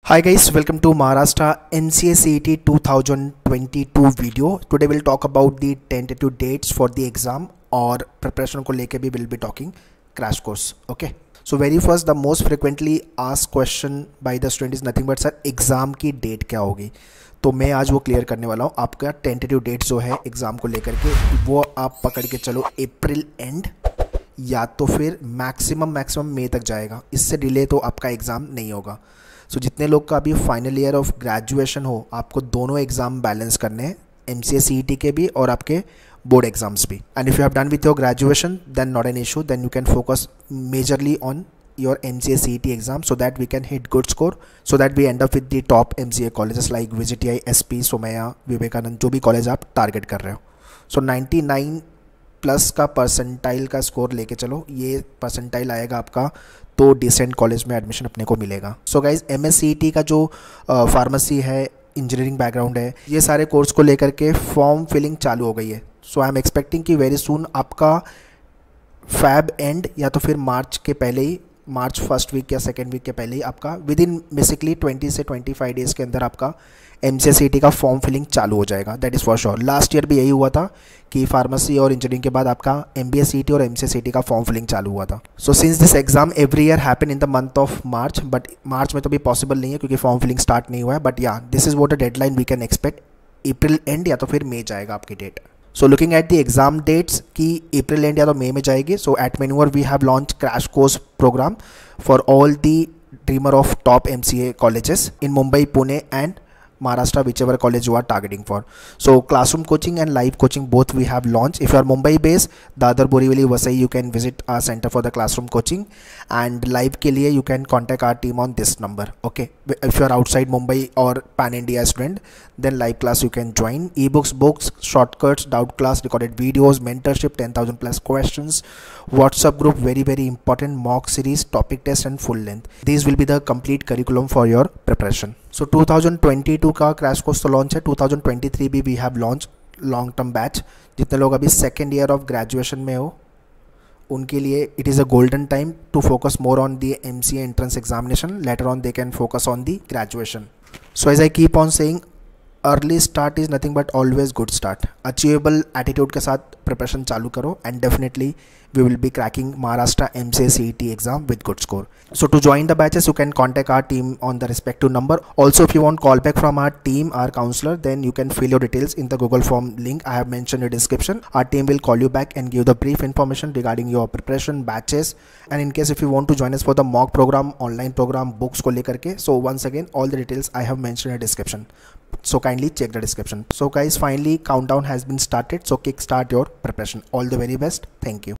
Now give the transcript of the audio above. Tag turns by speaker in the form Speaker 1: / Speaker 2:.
Speaker 1: Hi guys, welcome to Maharashtra MCA CET 2022 video. Today we'll talk about the tentative dates for the exam और preparation को लेके भी we'll be talking crash course. Okay. So very first the most frequently asked question by the student is nothing but sir exam की date क्या होगी. तो मैं आज वो क्लियर करने वाला हूँ. आपका टेंटेटिव डेट जो है एग्ज़ाम को लेकर के वो आप पकड़ के चलो अप्रैल एंड या तो फिर मैक्सिमम मई तक जाएगा. इससे डिले तो आपका एग्ज़ाम नहीं होगा. सो जितने लोग का अभी फाइनल ईयर ऑफ ग्रेजुएशन हो आपको दोनों एग्ज़ाम बैलेंस करने हैं, MCA CET के भी और आपके बोर्ड एग्जाम्स भी. And if you have done with your graduation then not an issue, then you can focus majorly on your MCA CET exam so that we can hit good score, so that we end up with the top MCA colleges like VGTI, SP, Somaiya, Vivekananda, जो भी college आप target कर रहे हो. So 99 plus का percentile का score लेके चलो, ये परसेंटाइल आएगा आपका तो डिसेंट कॉलेज में एडमिशन अपने को मिलेगा. सो गाइज MS CET का जो फार्मेसी है, इंजीनियरिंग बैकग्राउंड है, ये सारे कोर्स को लेकर के फॉर्म फिलिंग चालू हो गई है. सो आई एम एक्सपेक्टिंग कि वेरी सून आपका फैब एंड या तो फिर मार्च के पहले ही, मार्च फर्स्ट वीक या सेकेंड वीक के पहले ही आपका विद इन बेसिकली 20 से 25 डेज़ के अंदर आपका MCA CET का फॉर्म फिलिंग चालू हो जाएगा. That is for sure. Last year भी यही हुआ था कि फार्मेसी और इंजीनियरिंग के बाद आपका MBA CET और MCA CET का फॉर्म फिलिंग चालू हुआ था. So since this exam every year happen in the month of March, but March में तो भी पॉसिबल नहीं है क्योंकि फॉर्म फिलिंग स्टार्ट नहीं हुआ है. बट या this is what a deadline we can expect. April end या तो फिर मई जाएगा आपकी डेट. So looking at the exam dates की अप्रैल एंड या तो मई में जाएगी. सो एट मेन्यूअर we have launch crash course program for all the dreamer of top MCA colleges in Mumbai, Pune and Maharashtra, whichever college you are targeting for. So classroom coaching and live coaching both we have launched. If you are Mumbai based, Dadar, Borivali, Vasai, you can visit our center for the classroom coaching, and live के लिए you can contact our team on this number. Okay. If you are outside Mumbai or pan India student, then live class you can join. Ebooks, books, shortcuts, doubt class, recorded videos, mentorship, 10,000 plus questions, WhatsApp group, very important, mock series, topic test and full length. These will be the complete curriculum for your preparation. So 2022 का crash course तो launch है. 2023 भी we have launch long term batch. जितने लोग अभी second year of graduation में हो उनके लिए it is a golden time to focus more on the MCA entrance examination. Later on they can focus on the graduation. So as I keep on saying, early start is nothing but always good start. Achievable attitude के साथ preparation चालू करो and definitely we will be cracking Maharashtra MCA CET exam with good score. So to join the batches you can contact our team on the respective number. Also if you want call back from our team, our counselor, then you can fill your details in the Google form link I have mentioned in the description. Our team will call you back and give the brief information regarding your preparation, batches, and in case if you want to join us for the mock program, online program, books को लेकर के, so once again all the details I have mentioned in the description. So kindly check the description. So guys, finally countdown has been started, so kick start your preparation. All the very best. Thank you.